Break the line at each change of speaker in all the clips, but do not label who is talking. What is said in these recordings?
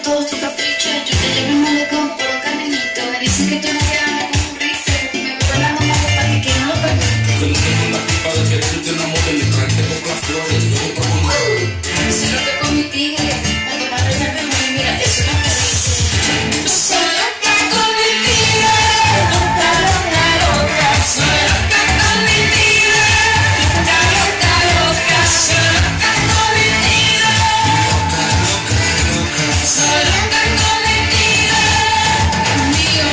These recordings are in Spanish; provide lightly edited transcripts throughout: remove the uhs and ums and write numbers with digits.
todos tus caprichos. Yo te llevo un malecón por un caminito. Me dicen que tú no llamas con un rifle, que me veo bailando más para ti que no lo permite.
Feliz con la tipa de que tú te enamores y traerte con las flores. Luego por un
sé lo que con mi tigre, cuando más reña me muere, mira, eso es lo que dice. Yo soy loca con mi tigre, loca, loca, loca. Soy loca con mi tigre, loca, loca, loca. Soy loca con mi tigre, loca, loca, loca. Soy loca con mi tigre, mío.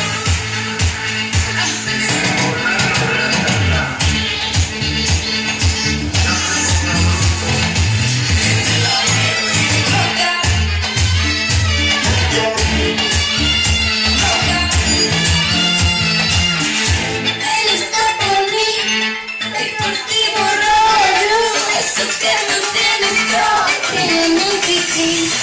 Él está por mí, deportivo rollo, eso que no tienes todo, tiene un piquín.